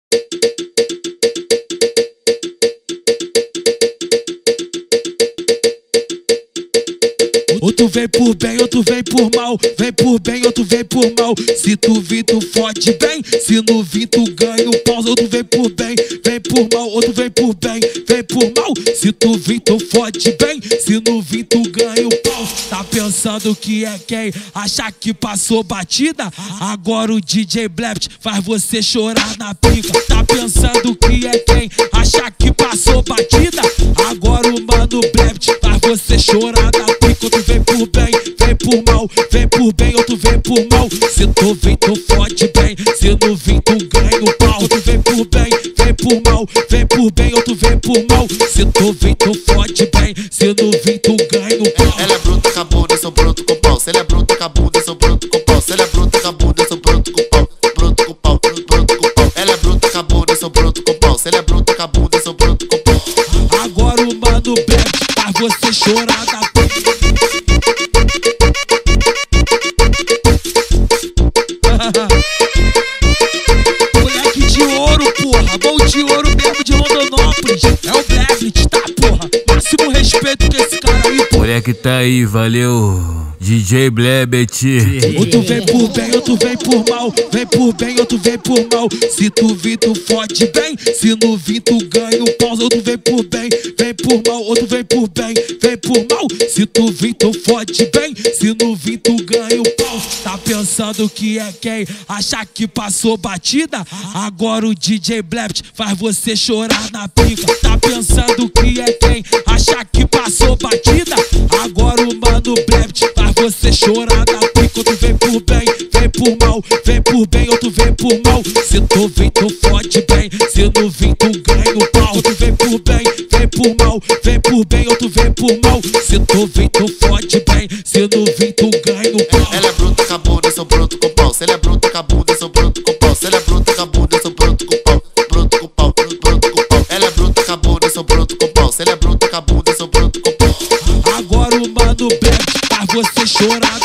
Outro vem por bem, outro vem por mal. Vem por bem, outro vem por mal. Se tu vir, tu fode bem. Se não vir, tu ganha o pau. Outro vem por bem, vem por mal. Outro vem por bem, vem por mal. Se tu vir, tu fode bem. Se não vir, tu ganha o pau. Tá pensando que é quem? Achar que passou batida? Agora o DJ Blept faz você chorar na pica. Tá pensando que é quem? Achar que passou batida? Agora o mano Blept faz você chorar na pica. Outro vem por bem, vem por mal. Vem por bem, outro vem por mal. Se tu vir, tu fode bem. Se não vir, tu ganha o pau. Outro vem por bem, vem por mal. Vem por bem, outro vem por mal. Se tu vir, tu fode bem. Se não vir, tu ganha o pau. Ela é bruta, acabou, eu sou bruto com pau. Se ela é bruta, acabou, eu sou bruto com pau. Se ela é bruta, acabou, eu sou bruto com pau. Bruto com pau, bruto com pau. Ela é bruta, acabou, eu sou bruto com pau. Se ela é bruta, acabou, eu sou bruto com pau. Agora o mano Blept faz você chorar na pica. Moleque de ouro, porra. Gol de ouro mesmo de Rondonópolis. É o Blept, tá, porra? Máximo respeito que esse cara aí, porra. Moleque tá aí, valeu. DJ Blept. Outro vem por bem, outro vem por mal. Vem por bem, outro vem por mal. Se tu vir, tu fode bem. Se não vir, tu ganha o pau. Outro vem por bem, vem por mal. Outro vem por bem, vem por mal. Se tu vir, tu fode bem. Se não vir, tu ganha o pau. Tá pensando que é quem? Achar que passou batida? Agora o DJ Blept faz você chorar na pica. Tá pensando que é quem? Achar que passou batida? Agora o mano Blept faz você chorar na pica. Outro vem por bem, vem por mal. Vem por bem, outro vem por mal. Se tu vir, tu fode bem. Se não vir, tu ganha o pau. Outro vem por bem, vem por mal. Vem por bem, outro vem por mal. Se tu vir, tu fode bem. Se não vir, tu ganha o pau. Ela é bruta, acabou, eu sou bruto com pau. Se ela é bruta, acabou, eu sou bruto com pau. Se ela é bruta, acabou, eu sou bruto com pau. Bruto com pau, bruto com pau. Ela é bruta, acabou, eu sou bruto com pau. Se ela é bruta, acabou, eu sou bruto com pau. Agora o mano Blept faz você chorar